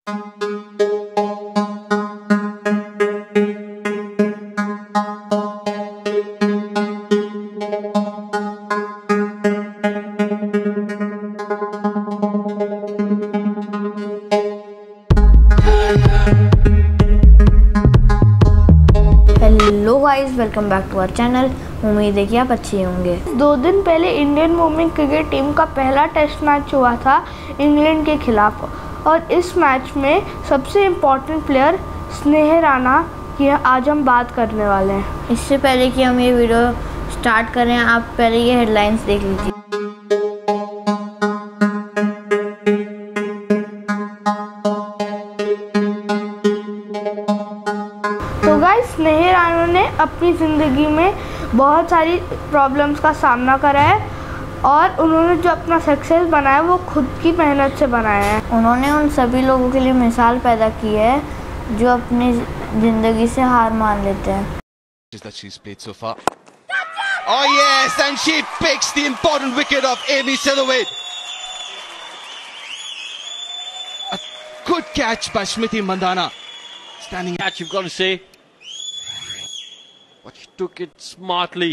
Hello guys, welcome back to our channel. उम्मीद है कि आप अच्छे होंगे। 2 दिन पहले इंडियन वुमेन क्रिकेट टीम का पहला टेस्ट मैच हुआ था इंग्लैंड के खिलाफ, और इस मैच में सबसे इम्पोर्टेंट प्लेयर स्नेह राणा की आज हम बात करने वाले हैं। इससे पहले कि हम ये वीडियो स्टार्ट करें, आप पहले ये हेडलाइंस देख लीजिए। तो गाइस, स्नेह राणा ने अपनी ज़िंदगी में बहुत सारी प्रॉब्लम्स का सामना करा है, और उन्होंने जो अपना सक्सेस बनाया वो खुद की मेहनत से बनाया है। उन्होंने उन सभी लोगों के लिए मिसाल पैदा की है जो अपनी ज़िंदगी से हार मान लेते हैं। Oh yes, and she picks the important wicket of Amy Silhouette. A good catch by Smriti Mandhana. Standing catch, you've got to say. But she took it smartly.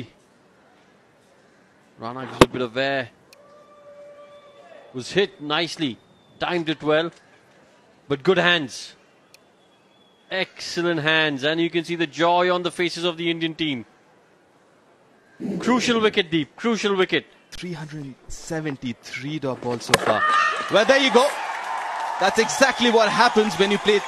Rana gives a bit of air. Was hit nicely, timed it well, but good hands. Excellent hands, and you can see the joy on the faces of the Indian team. Crucial wicket, Deep. Crucial wicket. 373 dot ball so far. Well, there you go. That's exactly what happens when you play.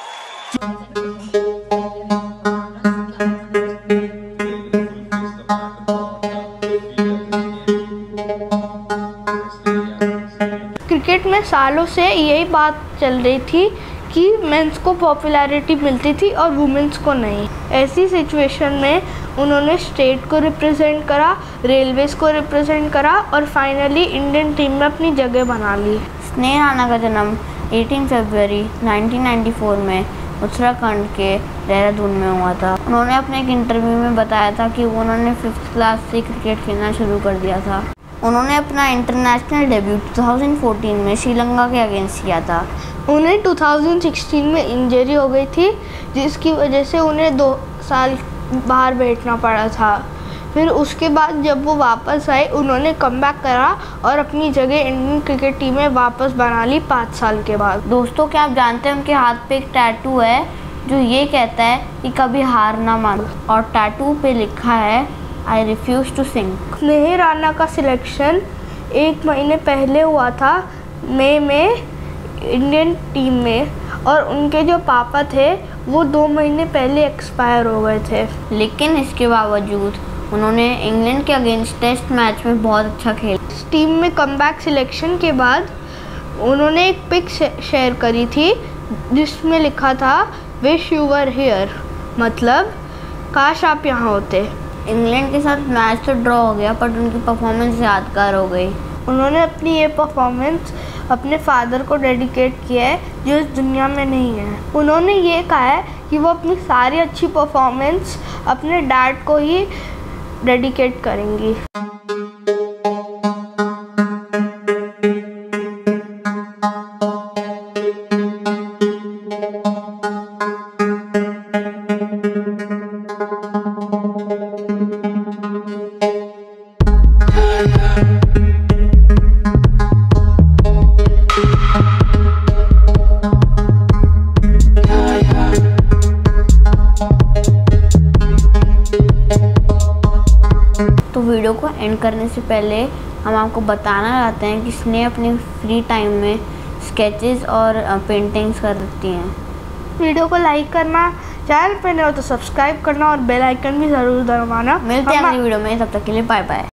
Cricket में सालों से यही बात चल रही थी कि mains को पॉपुलैरिटी मिलती थी और वुमेन्स को नहीं। ऐसी सिचुएशन में उन्होंने स्टेट को रिप्रेजेंट करा, रेलवेज को रिप्रेजेंट करा, और फाइनली इंडियन टीम में अपनी जगह बना ली। स्नेह राणा का जन्म 18 फरवरी 1994 में उत्तराखंड के देहरादून में हुआ था। उन्होंने अपने एक इंटरव्यू में बताया था कि उन्होंने 5th क्लास से क्रिकेट खेलना शुरू कर दिया था। उन्होंने अपना इंटरनेशनल डेब्यू 2014 में श्रीलंका के अगेंस्ट किया था। उन्हें 2016 में इंजरी हो गई थी, जिसकी वजह से उन्हें 2 साल बाहर बैठना पड़ा था। फिर उसके बाद जब वो वापस आए, उन्होंने कमबैक करा और अपनी जगह इंडियन क्रिकेट टीम में वापस बना ली 5 साल के बाद। दोस्तों, क्या आप जानते हैं उनके हाथ पे एक टैटू है जो ये कहता है कि कभी हार ना मानो, और टैटू पे लिखा है आई रिफ्यूज टू सिंक। स्नेह राणा का सिलेक्शन 1 महीने पहले हुआ था, मई में इंडियन टीम में, और उनके जो पापा थे वो 2 महीने पहले एक्सपायर हो गए थे। लेकिन इसके बावजूद उन्होंने इंग्लैंड के अगेंस्ट टेस्ट मैच में बहुत अच्छा खेला। टीम में कमबैक सिलेक्शन के बाद उन्होंने एक पिक शेयर करी थी जिसमें लिखा था विश यू वर हियर, मतलब काश आप यहाँ होते। इंग्लैंड के साथ मैच तो ड्रॉ हो गया, बट उनकी परफॉर्मेंस यादगार हो गई। उन्होंने अपनी ये परफॉर्मेंस अपने फादर को डेडिकेट किया है जो इस दुनिया में नहीं है। उन्होंने ये कहा है कि वो अपनी सारी अच्छी परफॉर्मेंस अपने डैड को ही डेडिकेट करेंगी। तो वीडियो को एंड करने से पहले हम आपको बताना चाहते हैं कि स्नेह अपने फ्री टाइम में स्केचेस और पेंटिंग्स करती हैं। वीडियो को लाइक करना, चैनल पर नए हो तो सब्सक्राइब करना और बेल आइकन भी ज़रूर दबाना। मिलते हैं अगली वीडियो में, तब तक के लिए बाय बाय।